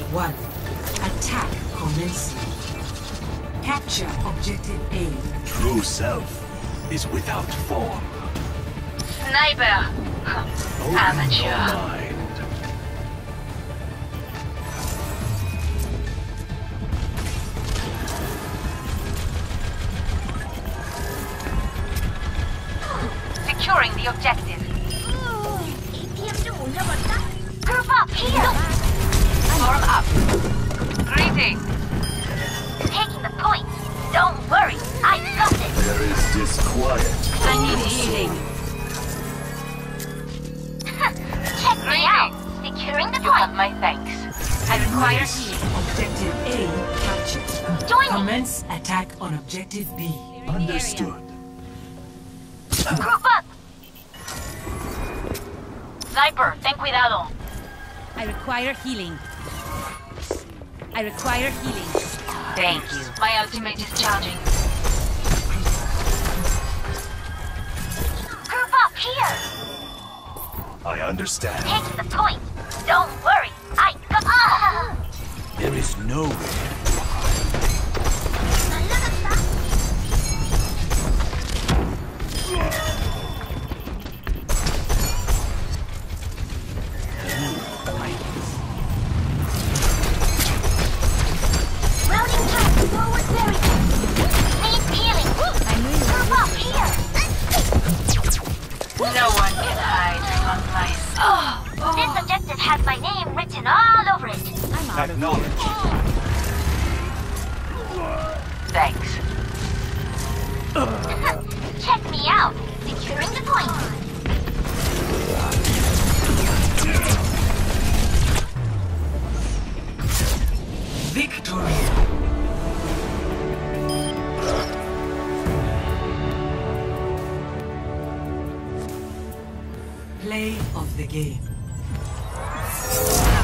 1. Attack commencing. Capture objective A. True self is without form. Sniper! Open Amateur. your mind. Securing the objective. Group up here! Form up. Greetings. Taking the point. Don't worry, I got it. There is disquiet. I need healing. Check me out. Securing the point. My thanks. I require healing. Objective A captured. Join me. Commence attack on objective B. Understood. Group up. Sniper, ten cuidado. I require healing. I require healing. Thank you. My ultimate is charging. Group up here. I understand. Taking the point. Don't worry, I got. There is no Routing path forward barrier. Need healing. Group up here. No one can hide from my soul. This objective has my name written all over it. acknowledge. Thanks. Check me out. Securing the point. Victory. Play of the game.